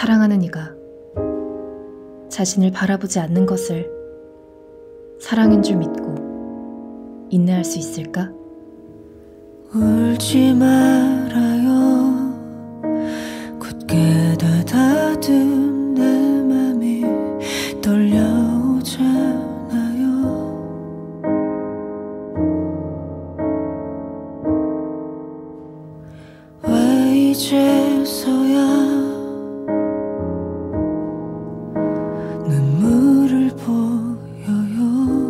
사랑하는 이가 자신을 바라보지 않는 것을 사랑인 줄 믿고 인내할 수 있을까? 울지 말아요. 굳게 다다든 내 맘이 떨려오잖아요. 왜 이제서야 눈물을 보여요.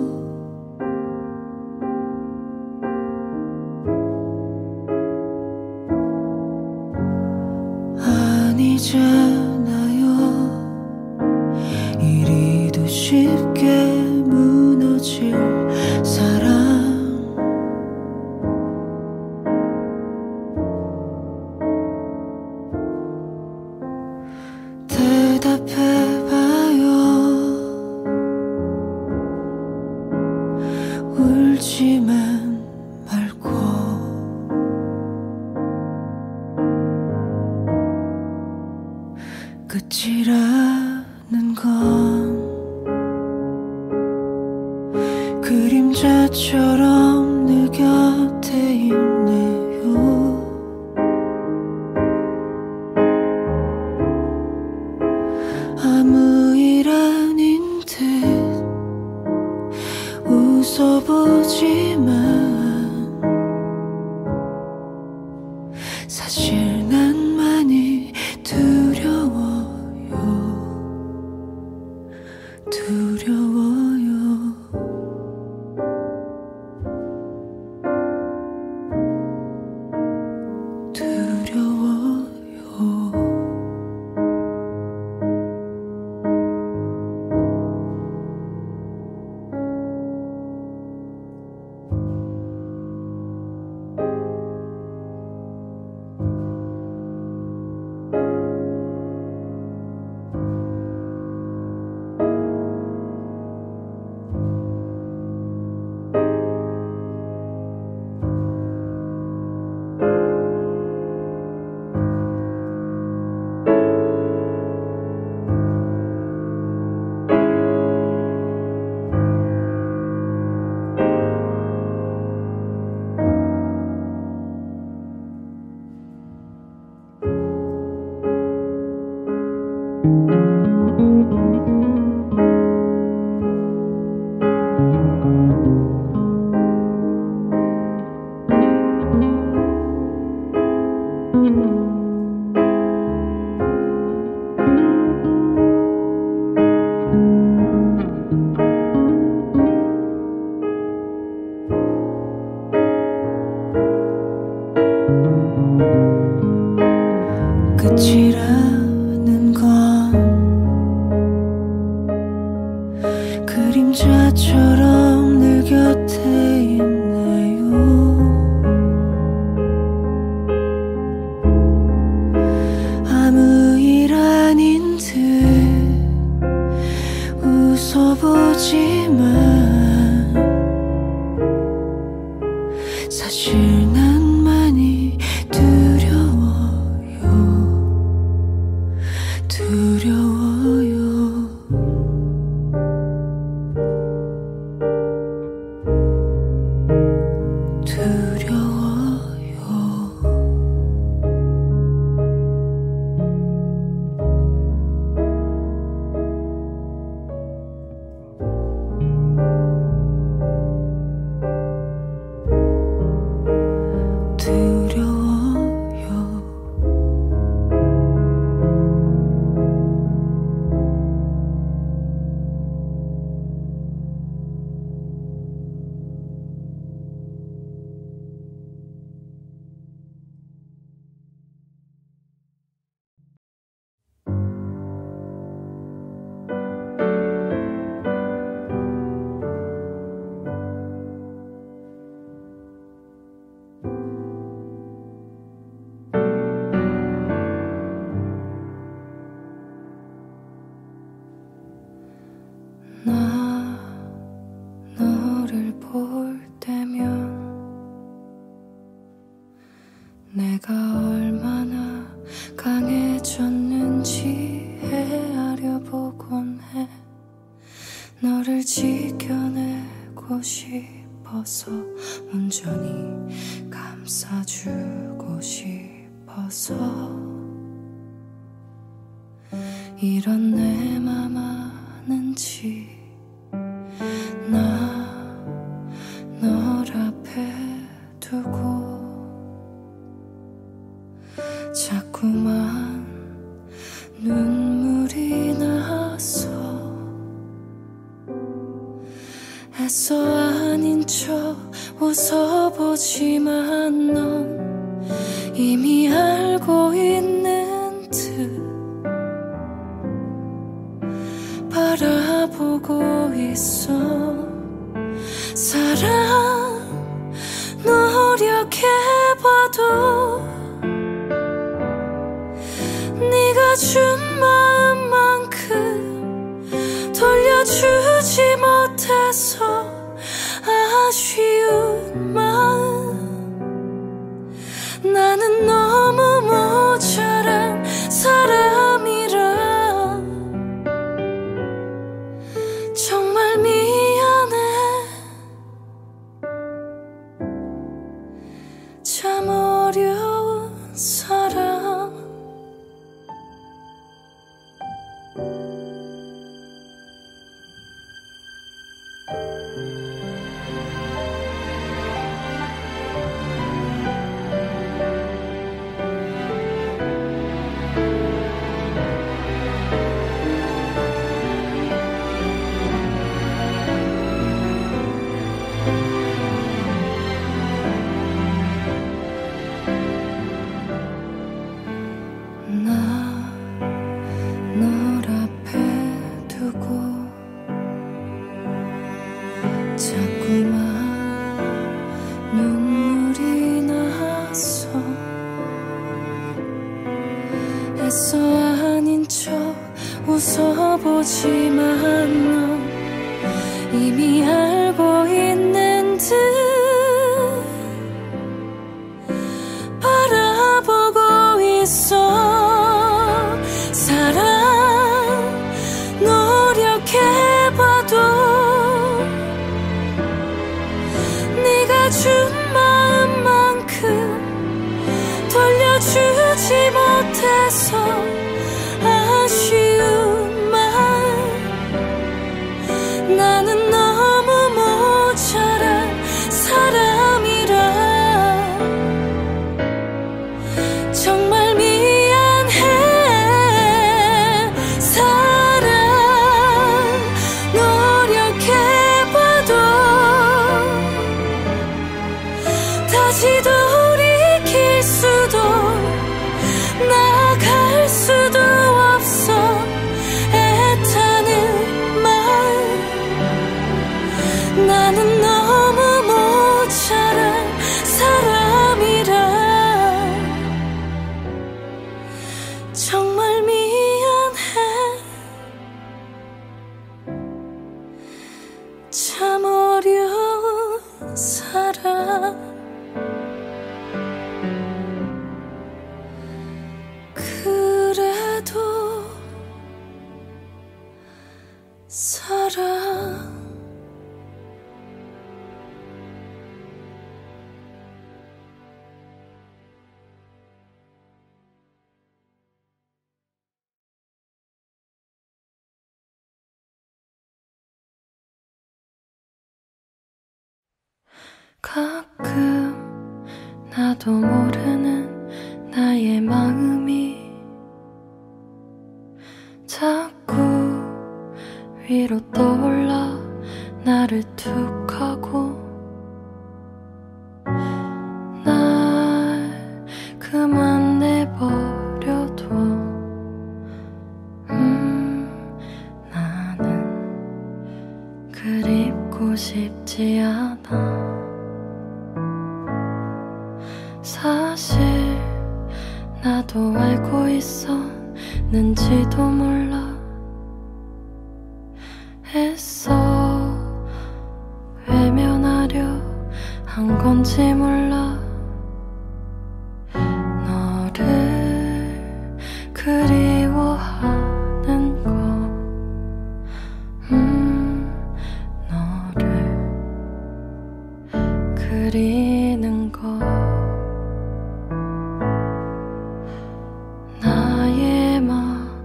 아니잖아요. 이리도 쉽게 무너질 사랑. 대답해봐요. 울지만 말고. 끝이라는 건 그림자처럼 내 곁에 있네요. 아무 일 아닌 듯 웃어보지만 사실 난 많이 두려워요. 두려워요. 두려워요. 끝이라는 건 그림자처럼 내 곁에 있네요. 아무 일 아닌 듯 웃어보지만 사실 난 많이 두려워요. 두려워요. 두려워요. 싶어서 온전히 감싸주고 싶어서 이런 내 맘 아는지 나 널 앞에 두고 자꾸만 눈물이 나서 애써 아닌 척 웃어보지만 넌 이미 알고 있는 듯 바라보고 있어. 사랑 노력해봐도 네가 준 마음만큼 돌려주지 못해서 아쉬운 마음. 나는 너무 모자란 사람이라 정말 미안해. 참 어려운 사람. 널 앞에 두고 자꾸만 눈물이 나서 애써 아닌 척 웃어보지만 넌 이미 알고 있는 듯 바라보고 있어. 사랑 노력해봐도 네가 준 마음만큼 돌려주지 못해서 아쉬운 마음. 나는 너무 모자란 사람이라 정말 미안해. 다시 돌이킬 수도 나아갈 수도 없어. 애타는 마음. 나는 너무 모자란 사람이라 정말 미안해. 참 어려운 사람. 그래도 사랑. 가끔 나도 모르는 나의 마음이 자꾸 위로 떠올라 나를 툭 하고 날 그만 내버려둬. 나는 그립고 싶지 않아. 사실 나도 알고 있었는지도 몰라. 애써 외면하려 한 건지 몰라. 너를 그리워하는 거. 너를 그리는 거 나의 마음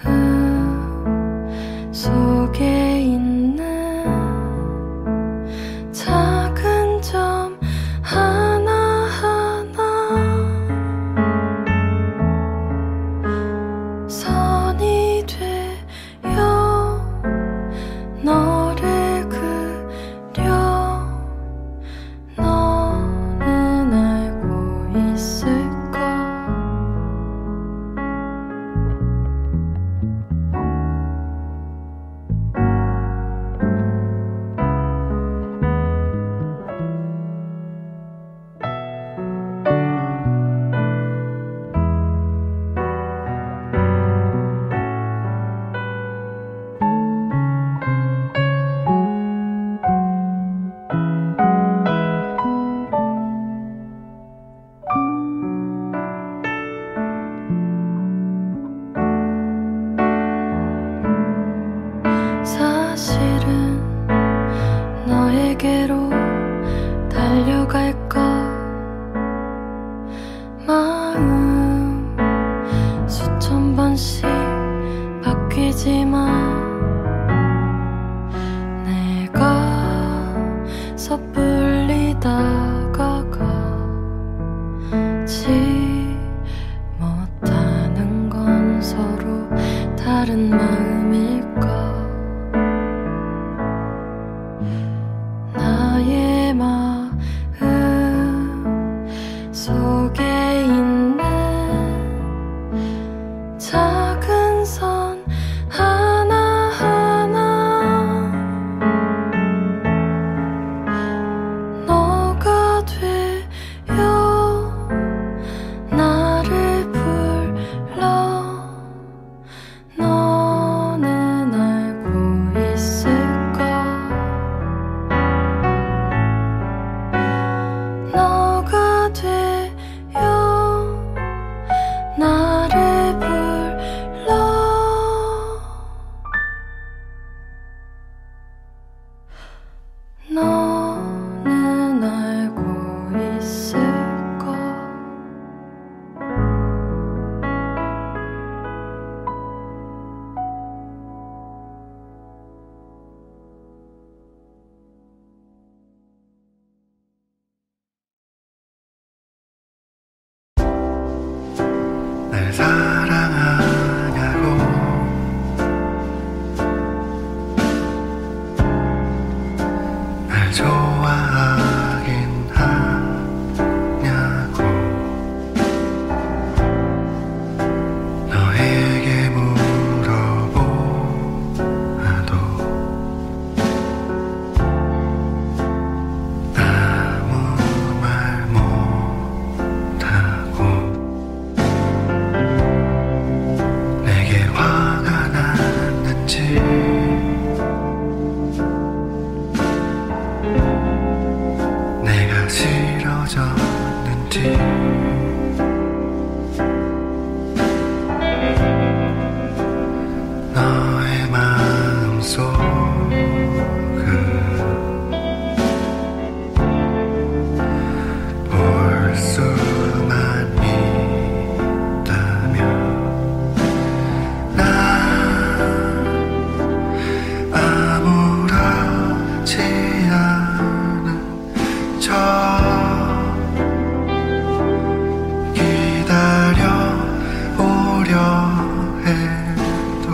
속에 있는 작은 점 하나하나 선이 되어 너를 그려 너는 알고 있을까 사실은 너에게로 달려갈까 마음 수천 번씩 바뀌지만 내가 섣불리 다가가지 못하는 건 서로 다른 마음일까 나의 마음 속에 있는 작은 선 하나하나 너가 되어 나를 불러 너는 알고 있을까 너가 되어 나를 불러 너는 알고 있을까 날 사랑하냐고 날 좋아하긴 하냐고 너에게 물어보아도 아무 말 못하고 내게 화가 났는지 내가 싫어졌는지 너의 마음속을 볼 수만 있다면 난 아무렇지 않은 척 기다려오려 해도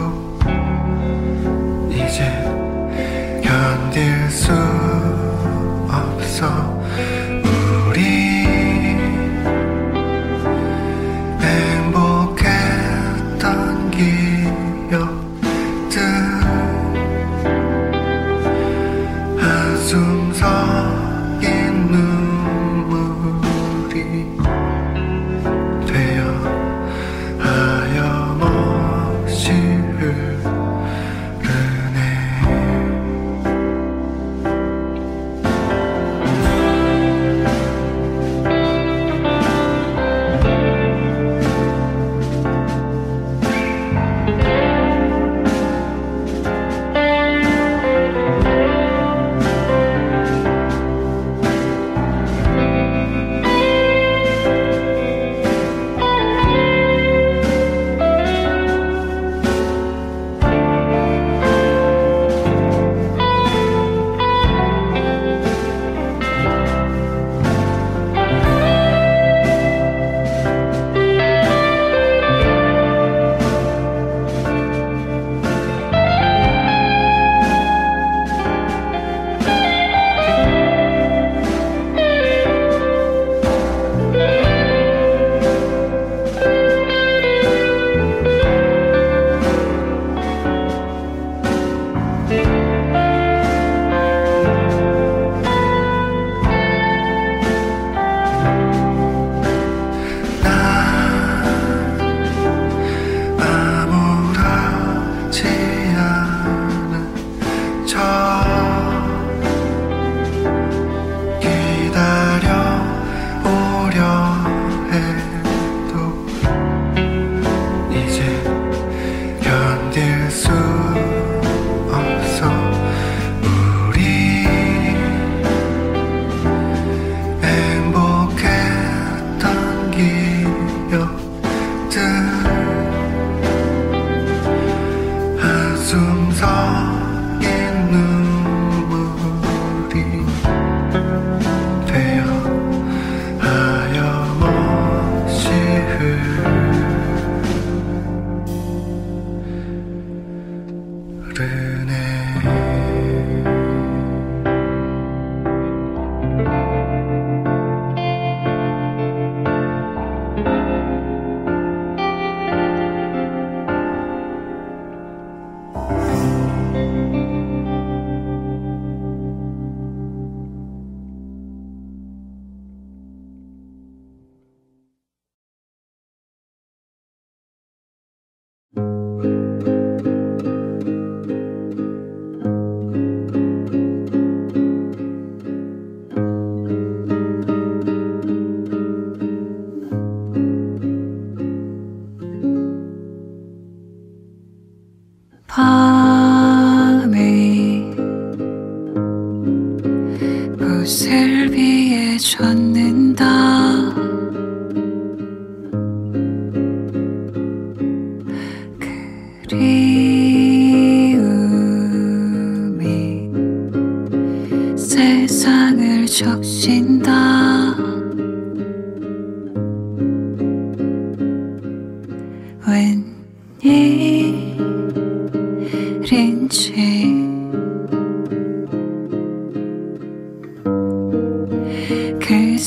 이제 견딜 수 없어 우리 행복했던 기억들 한숨 섞인 눈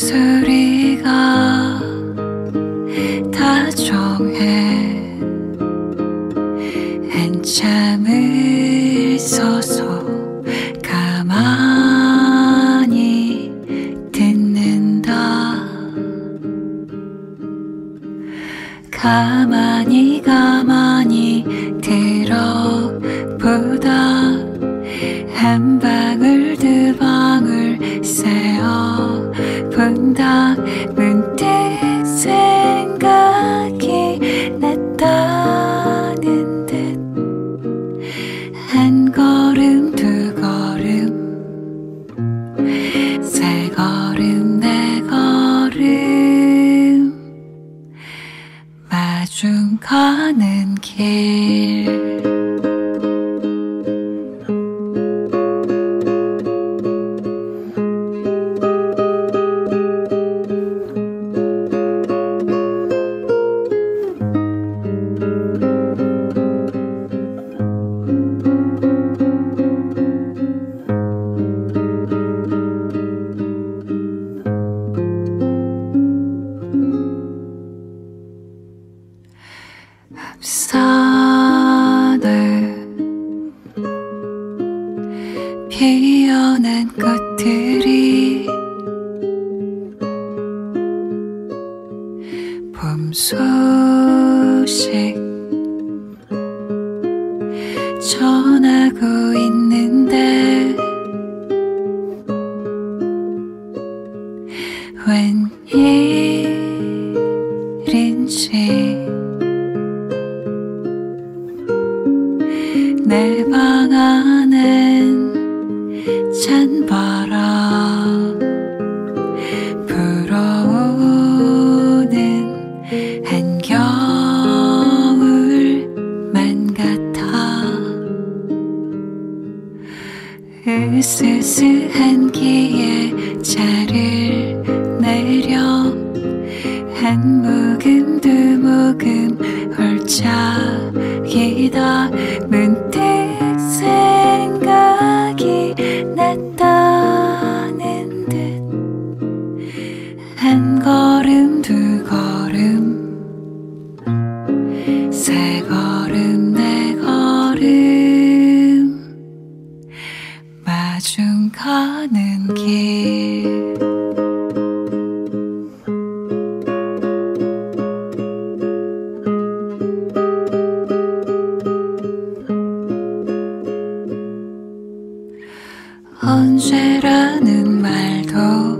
목소리가 다정해 한참을 서서 가만히 듣는다. 가만히 들어보다 한 방울 두 방울 쌓여 본다. 문득 생각이 났다는 듯 한 걸음 두 걸음 세 걸음 네 걸음 마중 가는 길. 앞산에 피어난 꽃들이 봄 소식 전하고 있는데 웬일인지 내 방 안엔 찬바람 불어오는 한겨울만 같아. 으스스한 기에 차를 내려 한 모금 두 모금 홀짝이다. 문득 생각이 났다는 듯 한 걸음 두 걸음 세 걸음 네 걸음 마중 가는 길. 언제라는 말도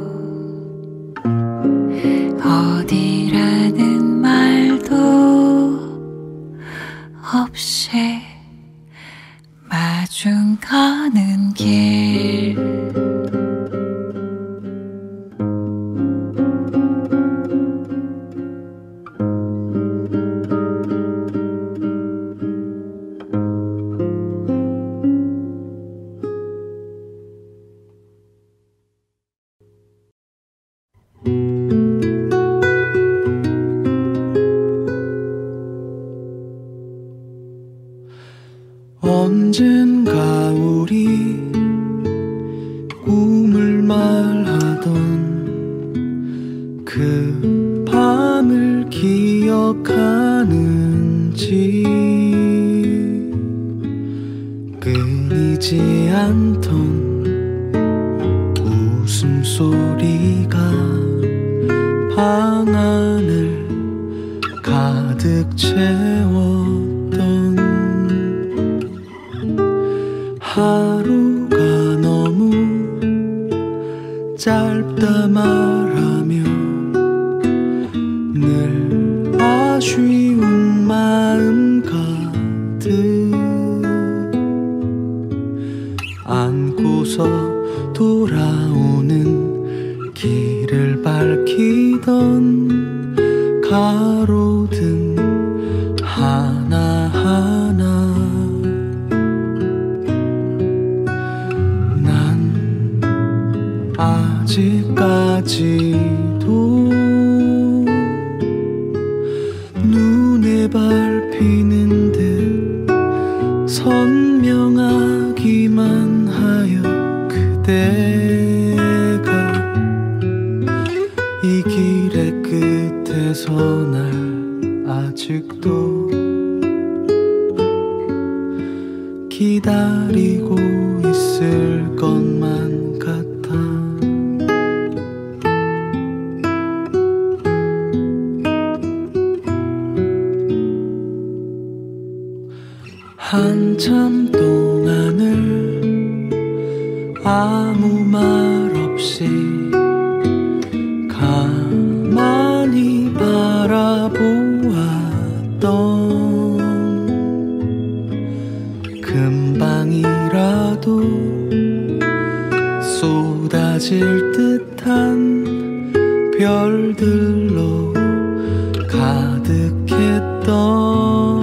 어디라는 말도 없이 마중 가는 길. 언젠가 우리 꿈을 말하던 그 밤을 기억하는지 끊이지 않던 웃음소리가 방 안을 가득 채웠던 하루가 너무 짧다 말하며 늘 아쉬운 마음 가득 안고서 돌아오는 길을 밝히던 가로등 하나하나 아직까지도 눈에 밟히는 듯 선명하기만 하여 그대가 끝에서 날 아직도 기다리고 있을 것만 같아. 한참 동안을 아무 말 없이 가만히 바라보았던 금방이라도 쏟아질 듯한 별들로 가득했던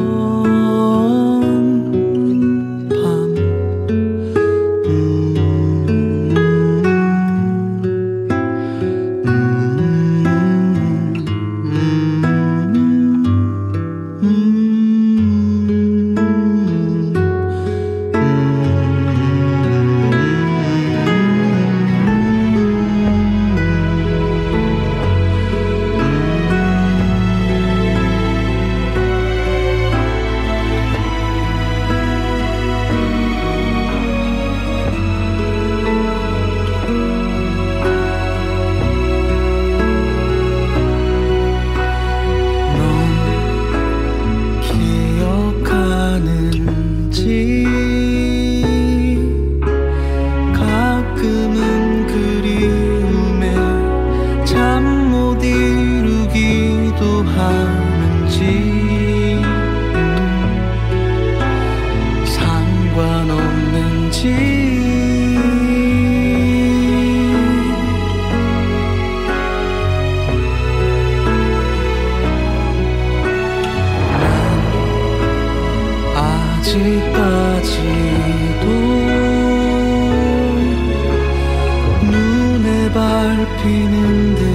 가끔은 그리움에 잠 못 이루기도 하는지 상관없는지 아직까지도 눈에 밟히는 듯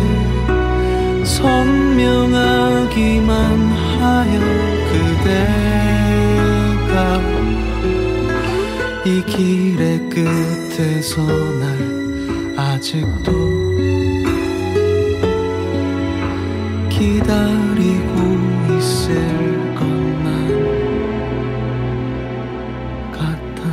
선명하기만 하여 그대가 이 길의 끝에서 날 아직도 기다리고 있을 것만 같아.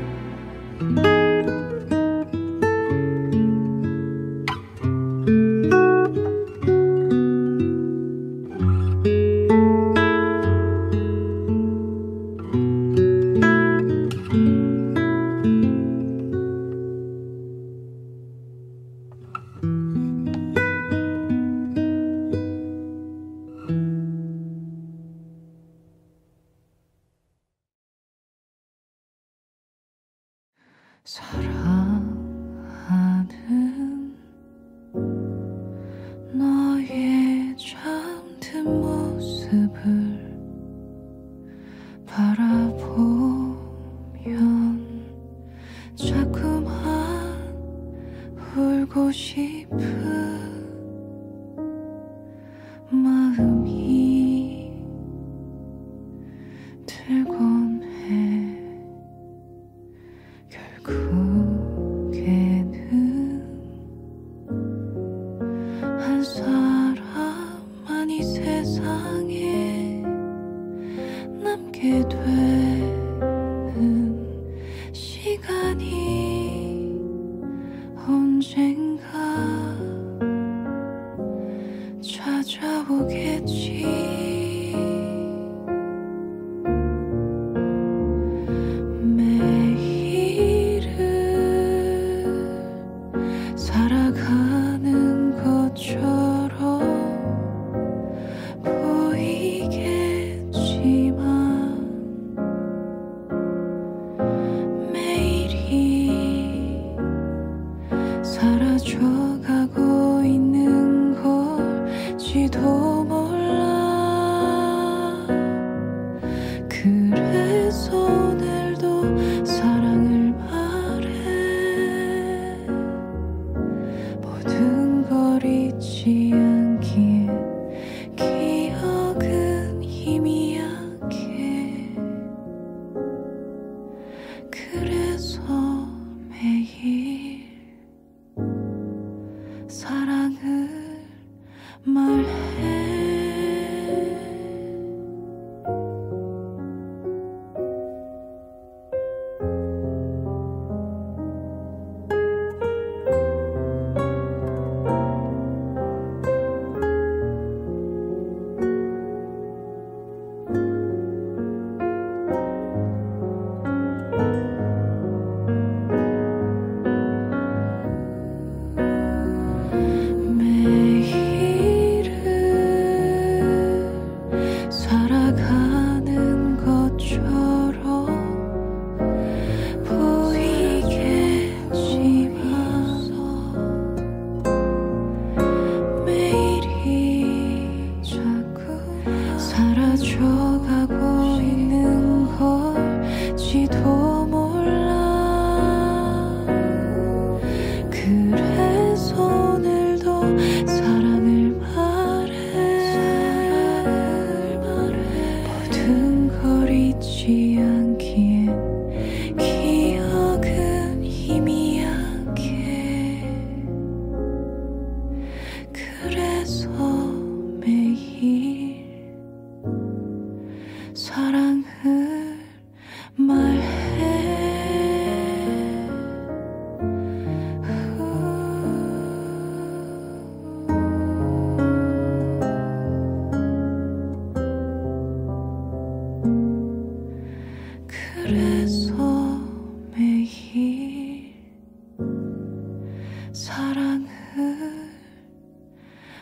사랑하는 너의 잠든 모습을 바라보면 자꾸만 울고 싶은 마음이 들곤 해. 결국에는 한 사람만 이 세상에 남게 되는 시간이 언젠가 찾아오겠지. 살아가는 것처럼 보이겠지만 매일이 사라져가고 있는 걸지도 몰라. 그래서 오늘도 사랑을 모든 걸 잊지 않기에 기억은 희미하게. 그래서 매일 사랑을 말해.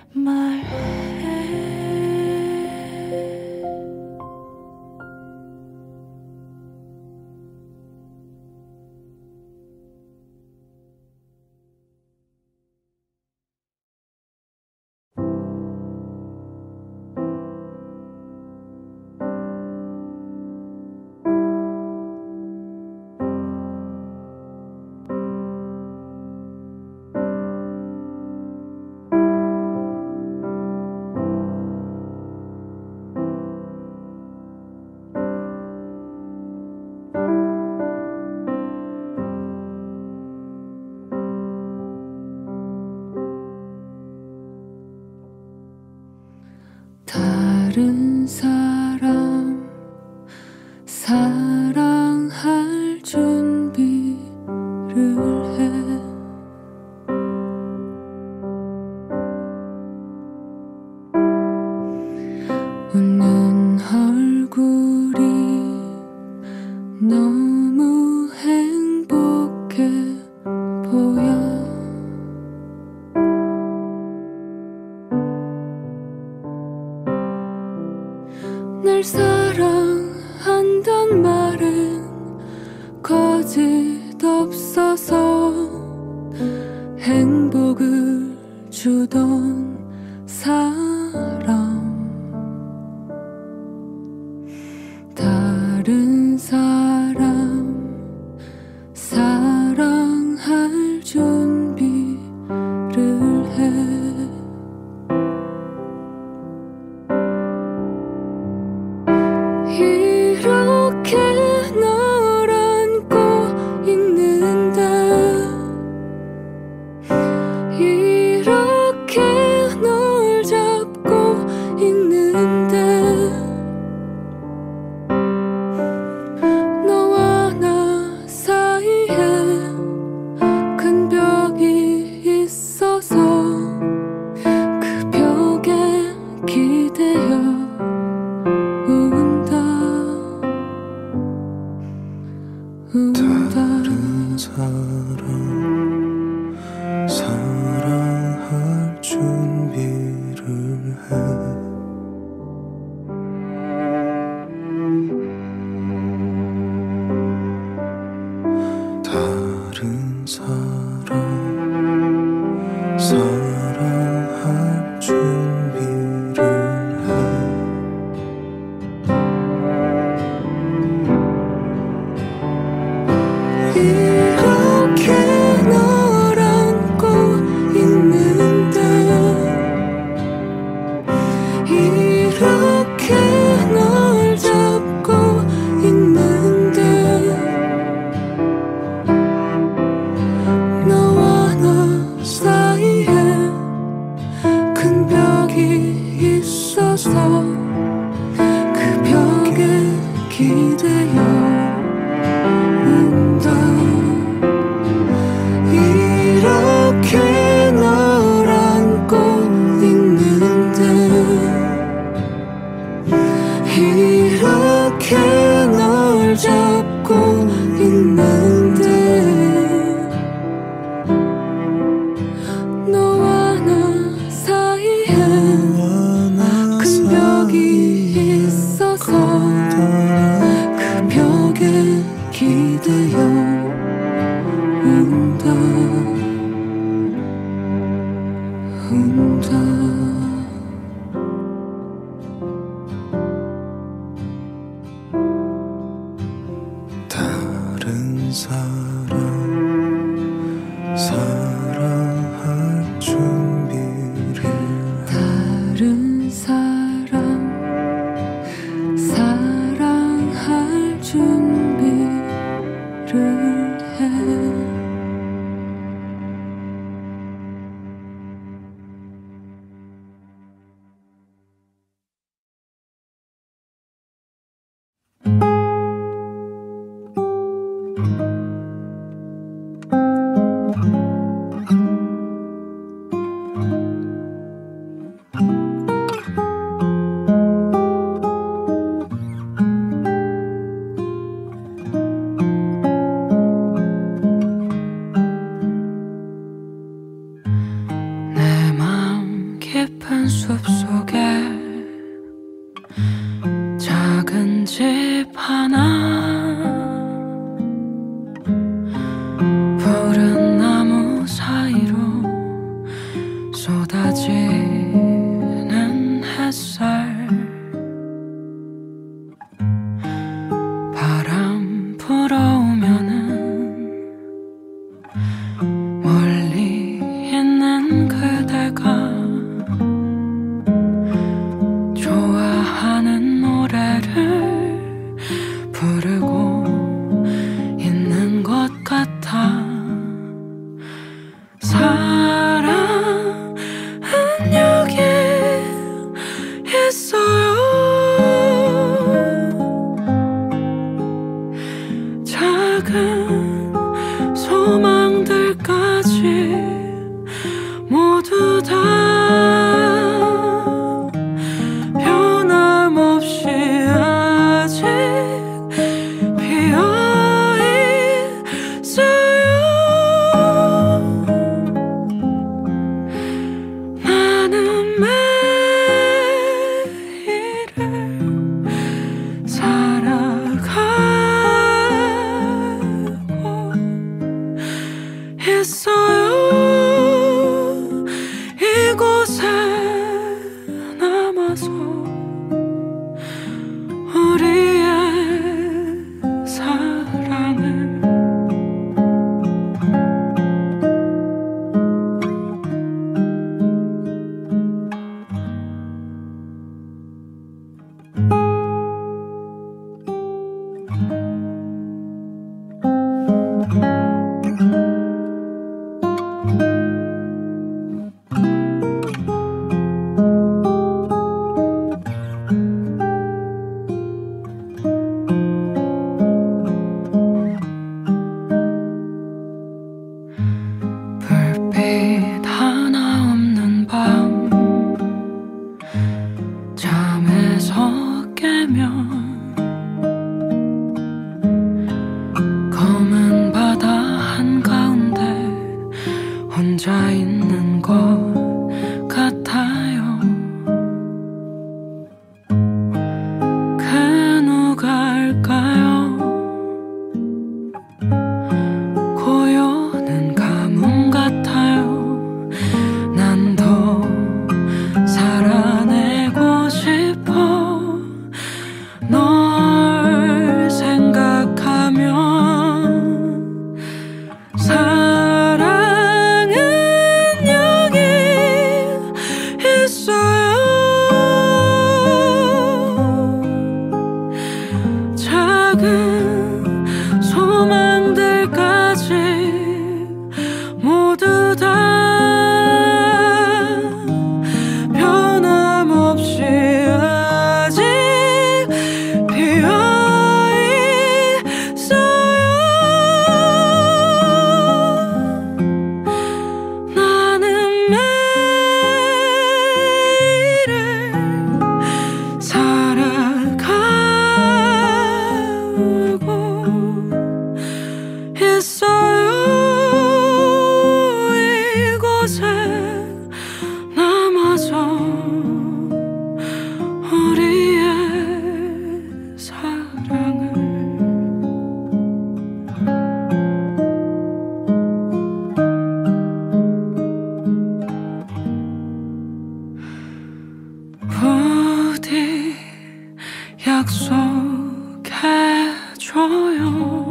말해. 다른 사람 사랑할 준비를 해. 웃는 얼굴이 너무 행복해 보여. 날 사랑한단 말은 거짓 없어서 행복을 주던 사람. 다른 사람 사랑할 준비를 해. 이렇게 널 안고 있는데, 이렇게 널 잡고 있는데, 너와 나 사이에 큰 벽이 있어서 그 벽에 기대어 다른 사람 사랑할 준비를 해. 다른 사람 사랑할 준비를 해. 이렇게 널 안고 있는데, 이렇게 널 잡고 있는데, 너와 나 사이에 큰 벽이 있어서 그 벽에 기대어 이렇게 널 안고 있는데, 이렇게 널 잡고 있는데, 너와 나 사이에 큰 벽이 있어서 그 벽에 기대어 운다. 다른 사람 사랑할 준비를. 다른 사람 사랑할 준비를 해. 쏟아지는 햇살 바람 불어오면은 멀리 있는 그대가 좋아하는 노래를 부르고 있는 것 같아. 사랑은 여기 있어요. 작은 소망들까지 모두 다 변함없이 아직 비어있어요. 나는 매일을 살아가고 있어요. 이곳에 남아서 우리의 사랑을 불빛 하나 없는 밤 잠에서 깨면 검은 바다 한가운데 혼자 있는 것 같아요. 그 누가일까요? 고요는 가뭄 같아요. 난 더 살아내고 싶어. 널 생각하면 사랑은 여기 있어요. 작은 소망들까지 모두 다 변함없이 아직 비어있어요. 나는 매일을 살아가고 있어요. 이곳에 남아서 우리의 사랑을 부디 약속해줘요.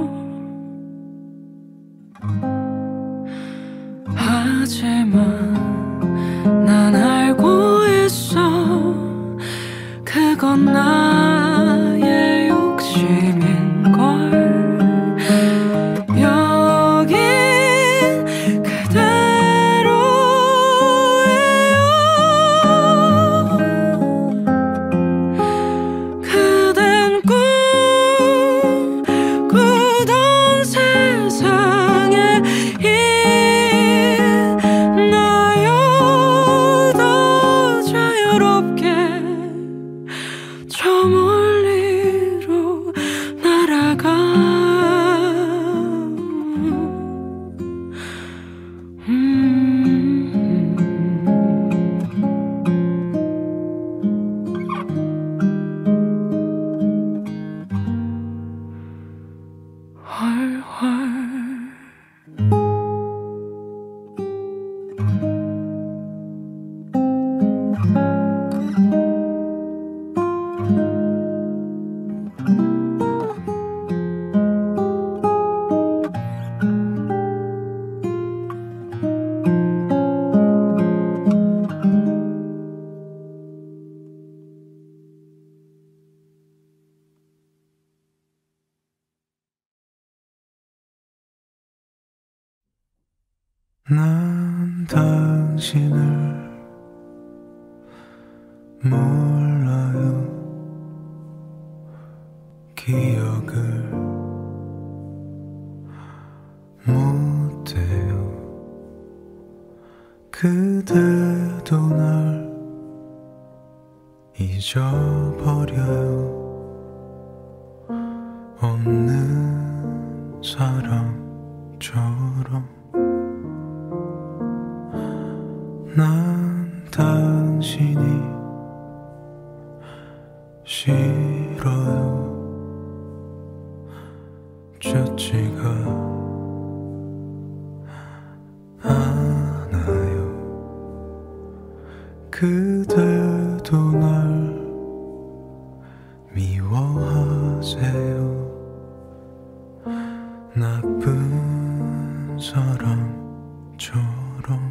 하지만 난 알고 있어. 그건 나의 욕심인걸. 여긴 그대로예요. 그댄 꿈꾸던 세상에 있나요? 더 자유롭게 저 난 당신을 몰라요. 기억을 못해요. 그대도 날 잊어버려요. 없는 사람처럼 난 당신이 싫어요. 좋지가 않아요. 그대도 날 미워하세요. 나쁜 사람처럼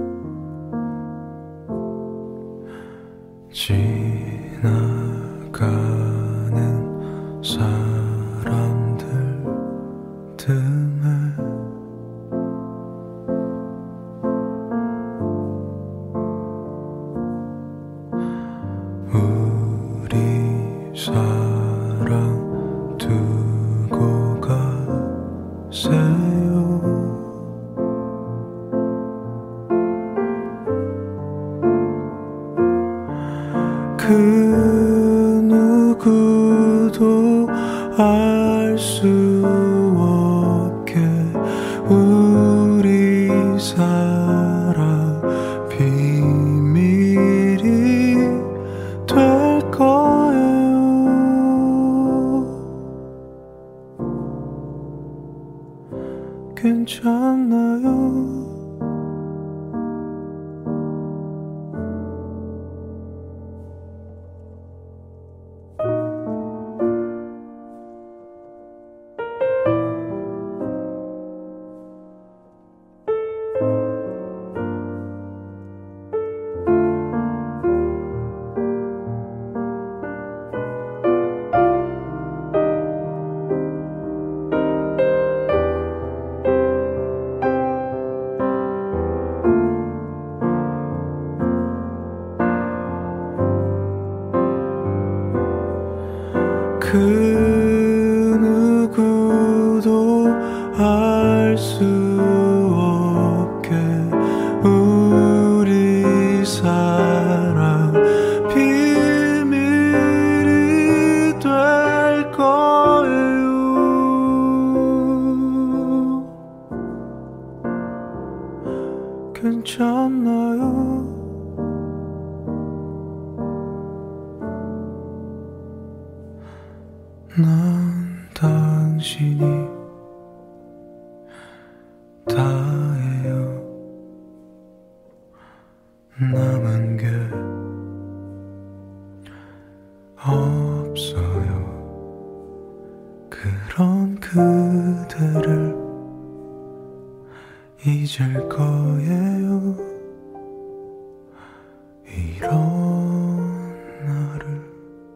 지나가는 사람들 틈에 우리 사랑 두고 가세요. 그 누구도 알 수 없게 우리 사랑 비밀이 될 거예요. 괜찮나요? 그 누구도 알 수 없게 우리 사랑 비밀이 될 거예요. 괜찮나요? 난 당신이 다예요. 남은 게 없어요. 그런 그대를 잊을 거예요. 이런 나를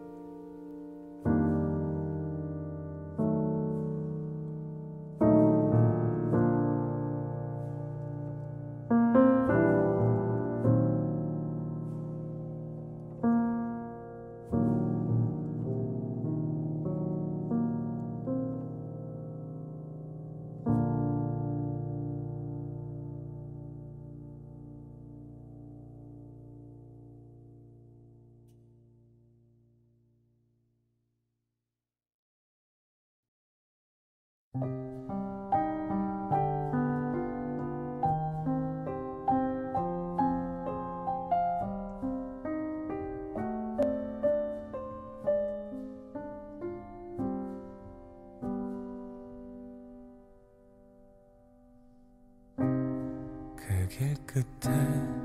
그 길 끝에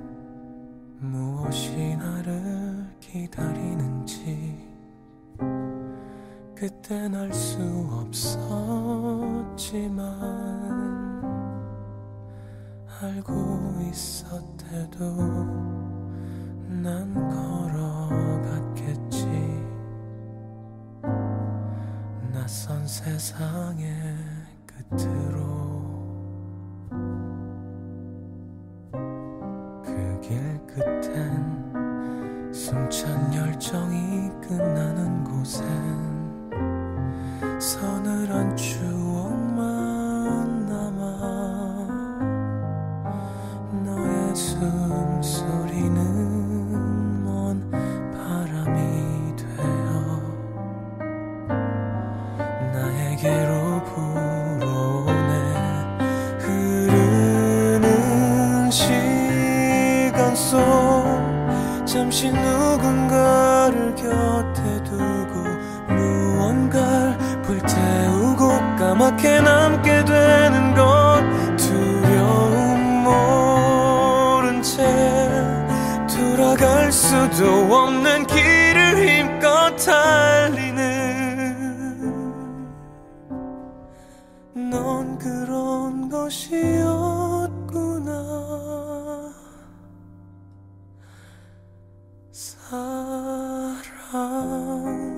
무엇이 나를 기다리는지 그땐 알 수 없었지만 알고 있었대도 난 걸어갔겠지. 낯선 세상의 끝으로 숨찬 열정이 끝나는 곳엔 서늘한 추억만 남아 너의 숨소리는 먼 바람이 되어 나에게로 불어오네. 흐르는 시간 속 잠시 누군가를 곁에 두고 무언가를 불태우고 까맣게 남게 되는 것 두려움 모른 채 돌아갈 수도 없는 길을 힘껏 달리는 넌 그런 것이었구나. 사랑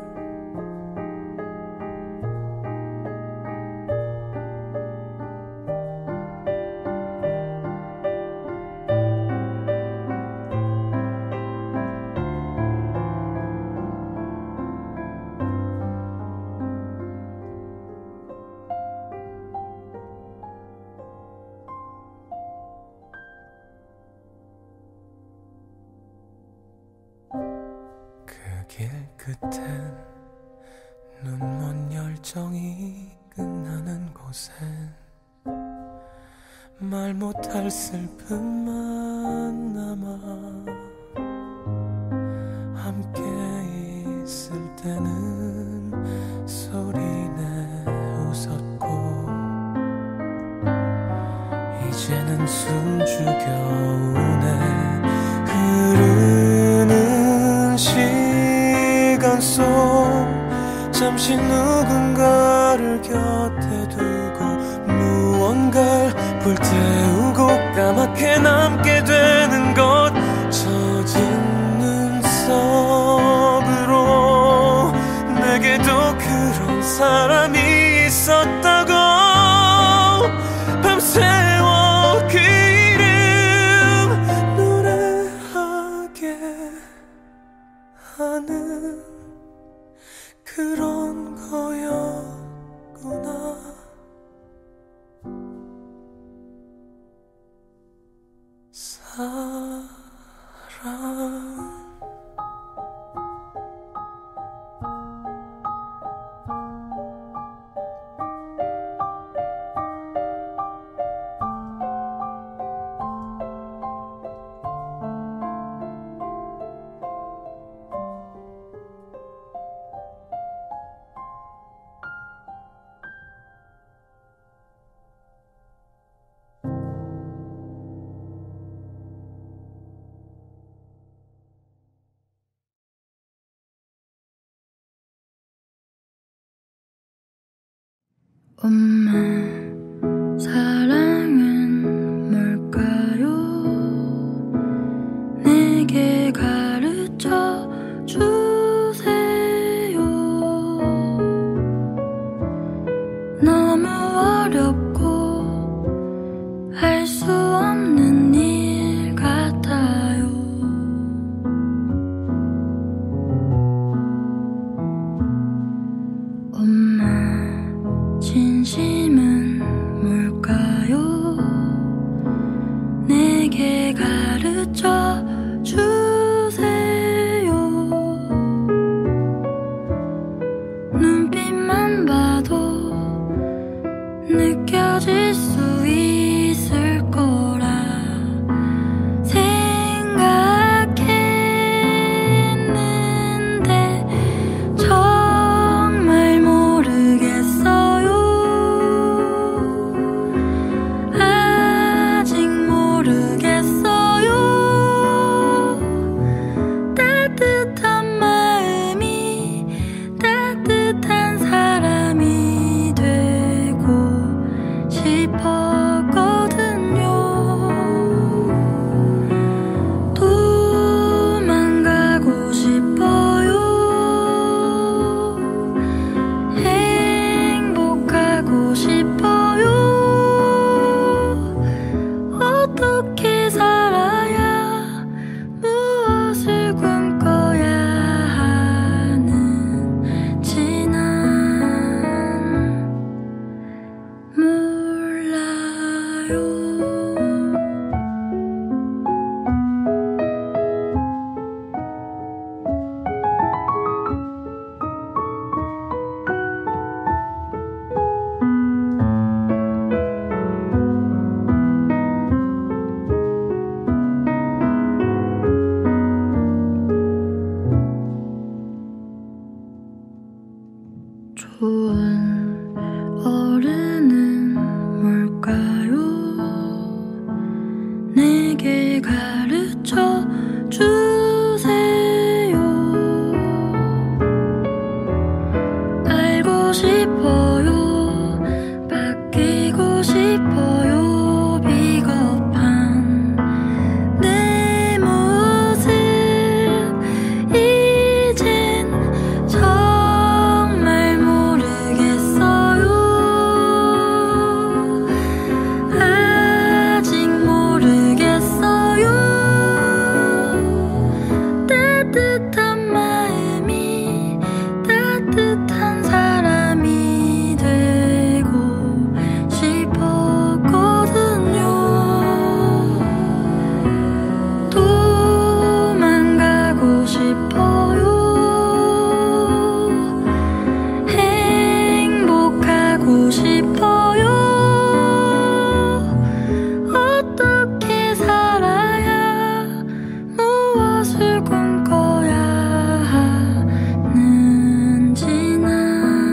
길 끝엔 눈먼 열정이 끝나는 곳엔 말 못할 슬픔만 남아 함께 있을 때는 소리내 웃었고 이제는 숨죽여 우네. 흐르는 시간 속 잠시 누군가를 곁에 두고 무언가를 불태우고 까맣게 남게 되는 것 젖은 눈썹으로 내게도 그런 사람이 있었다고 밤새워 그 이름 노래하게 하는 그런 거였구나. 사랑 엄마, 사랑은 뭘까요? 내게 가르쳐 주세요. 너무 어렵고 할 수 없는 일 같아요. 엄마, 진심은 무엇을 꿈꿔야 하는지 난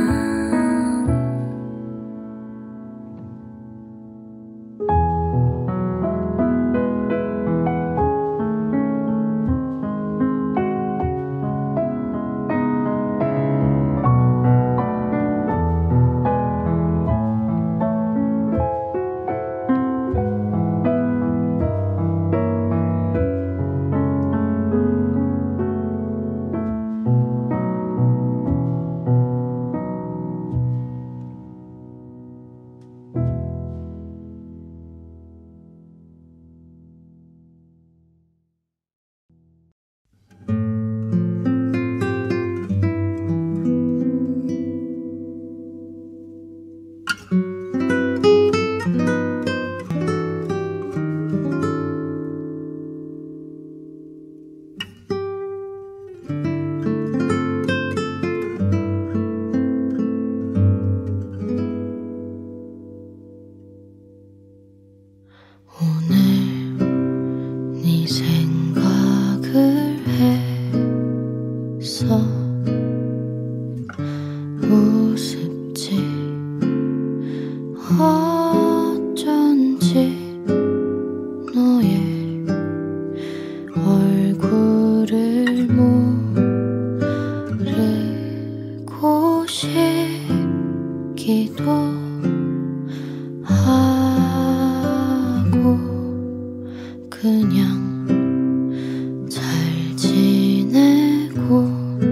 오늘 네 생각을 해서 우습지 어쩐지 너의 얼굴을 모르고 싶기도 하고 그냥 잘 지내고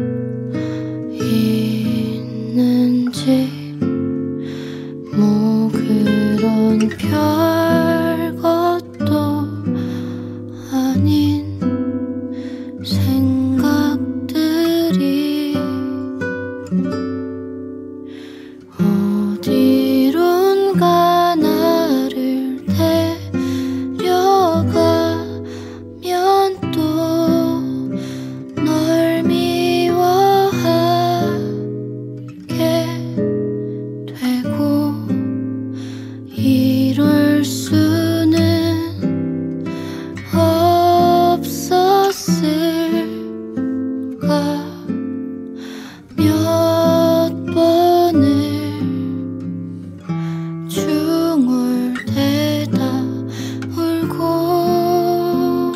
있는지 뭐 그런 별것도 아닌 생각들이 어디론가 나를 데려가면 또 널 미워하게 되고 이럴 수는 없었을까 몇 번을 중얼대다 울고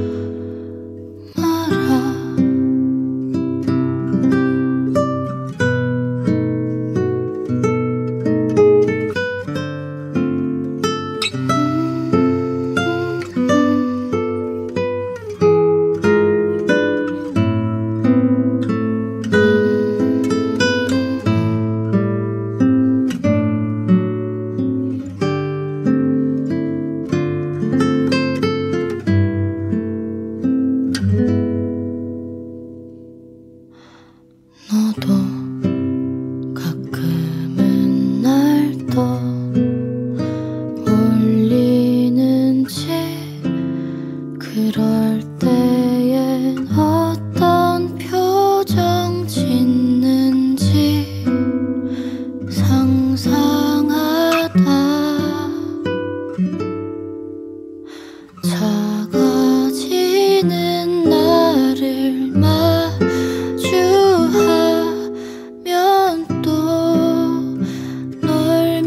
말아 너도 가끔은 날 떠올리는지 그럴 때엔 어떤 표정 짓는지 상상하다 작아지는 나를 마주하면 또 널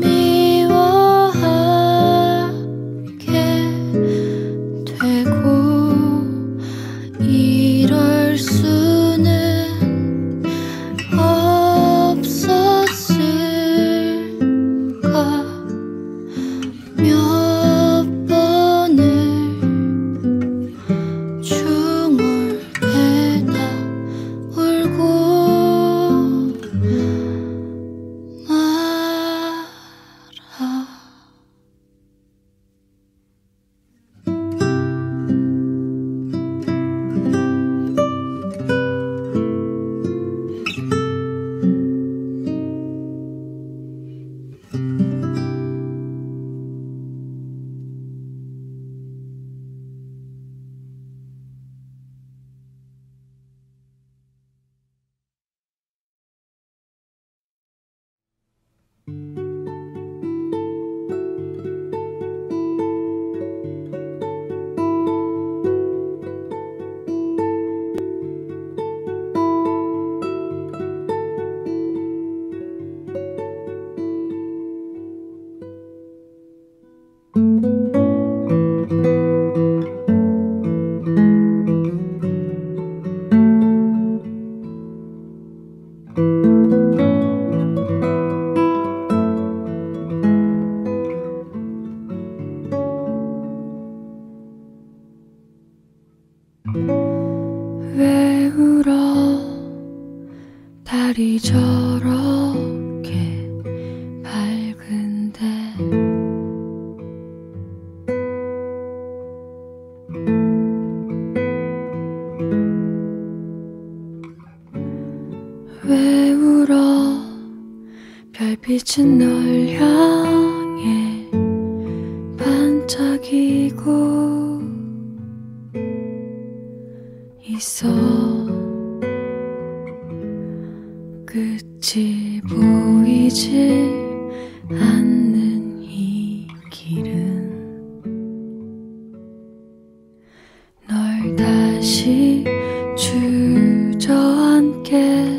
미워하게 되고 이럴 수는 없었을까 몇 번을 중얼대다 울고 말아 왜 울어 달이 저렇게 밝은데 왜 울어 별빛은 널 향해 반짝이고 있어 끝이 보이지 않는 이 길은 널 다시 주저앉게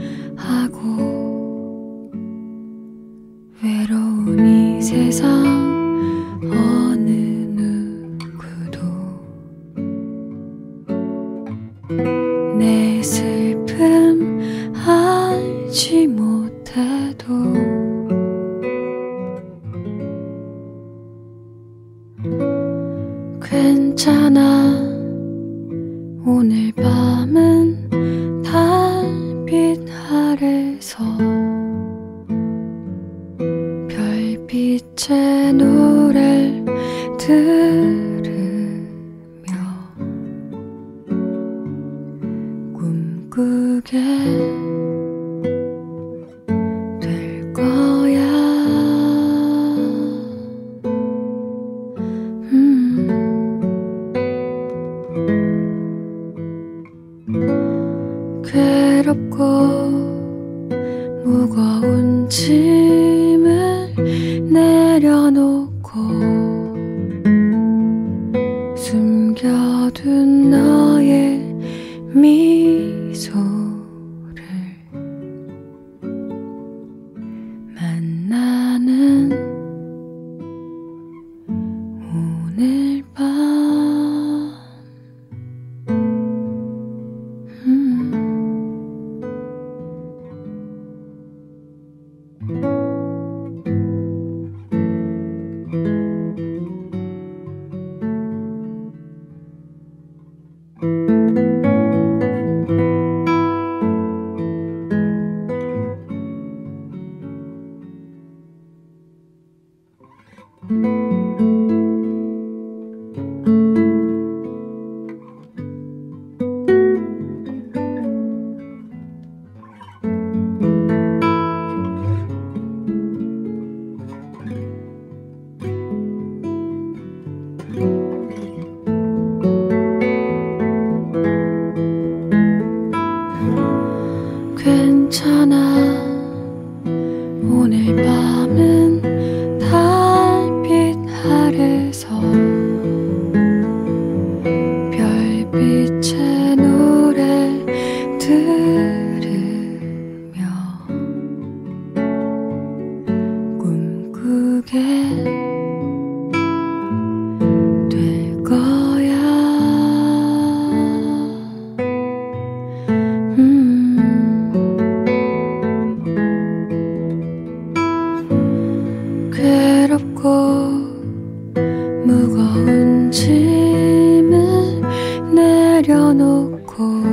하고 외로운 이 세상 어느 누구도 내 슬픔 알지 못해도 괜찮아 오늘 밤은 달빛 아래서 별빛의 노래를 들으며 꿈꾸게 될 거야. 괴롭고 무거운 짐을 내려놓고 숨겨둔 너의 미소를 만나는 오늘 밤 괜찮아 오늘 밤은 달빛 아래서 별빛의 노래 들으며 꿈꾸게 될 거야. 괴롭고 무거운 짐을 내려놓고